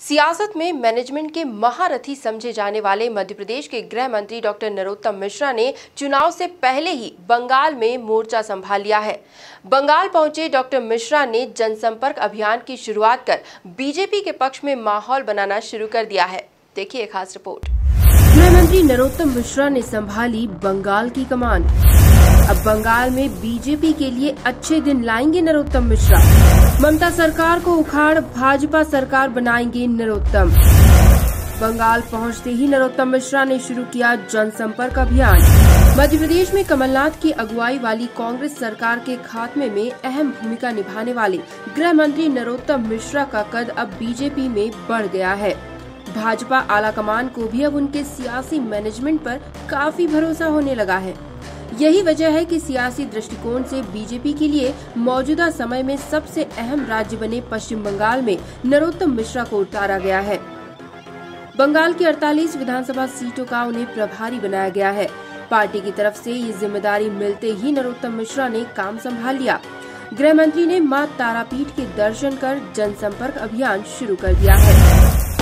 सियासत में मैनेजमेंट के महारथी समझे जाने वाले मध्य प्रदेश के गृह मंत्री डॉक्टर नरोत्तम मिश्रा ने चुनाव से पहले ही बंगाल में मोर्चा संभाल लिया है। बंगाल पहुंचे डॉक्टर मिश्रा ने जनसंपर्क अभियान की शुरुआत कर बीजेपी के पक्ष में माहौल बनाना शुरू कर दिया है। देखिए खास रिपोर्ट। गृह मंत्री नरोत्तम मिश्रा ने संभाली बंगाल की कमान। अब बंगाल में बीजेपी के लिए अच्छे दिन लाएंगे नरोत्तम मिश्रा। ममता सरकार को उखाड़ भाजपा सरकार बनाएंगे नरोत्तम। बंगाल पहुंचते ही नरोत्तम मिश्रा ने शुरू किया जनसंपर्क अभियान। मध्य प्रदेश में कमलनाथ की अगुवाई वाली कांग्रेस सरकार के खात्मे में अहम भूमिका निभाने वाले गृह मंत्री नरोत्तम मिश्रा का कद अब बीजेपी में बढ़ गया है। भाजपा आलाकमान को भी अब उनके सियासी मैनेजमेंट पर काफी भरोसा होने लगा है। यही वजह है कि सियासी दृष्टिकोण से बीजेपी के लिए मौजूदा समय में सबसे अहम राज्य बने पश्चिम बंगाल में नरोत्तम मिश्रा को उतारा गया है। बंगाल की 48 विधानसभा सीटों का उन्हें प्रभारी बनाया गया है। पार्टी की तरफ से ये जिम्मेदारी मिलते ही नरोत्तम मिश्रा ने काम संभाल लिया। गृह मंत्री ने मां तारापीठ के दर्शन कर जनसंपर्क अभियान शुरू कर दिया है।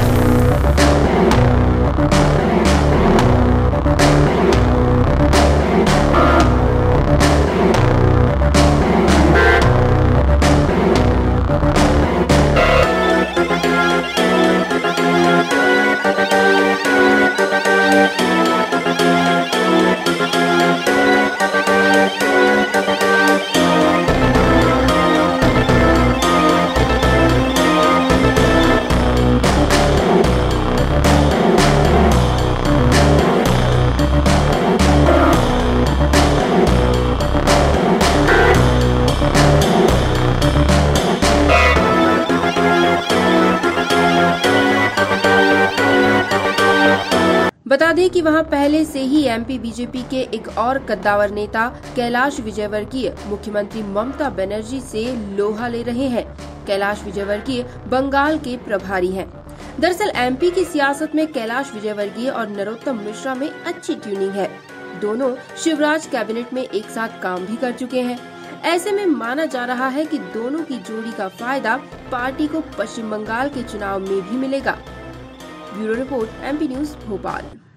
बता दें कि वहां पहले से ही एमपी बीजेपी के एक और कद्दावर नेता कैलाश विजयवर्गीय मुख्यमंत्री ममता बनर्जी से लोहा ले रहे हैं। कैलाश विजयवर्गीय बंगाल के प्रभारी हैं। दरअसल एमपी की सियासत में कैलाश विजयवर्गीय और नरोत्तम मिश्रा में अच्छी ट्यूनिंग है। दोनों शिवराज कैबिनेट में एक साथ काम भी कर चुके हैं। ऐसे में माना जा रहा है कि दोनों की जोड़ी का फायदा पार्टी को पश्चिम बंगाल के चुनाव में भी मिलेगा। Bureau report, MP news, Bhopal.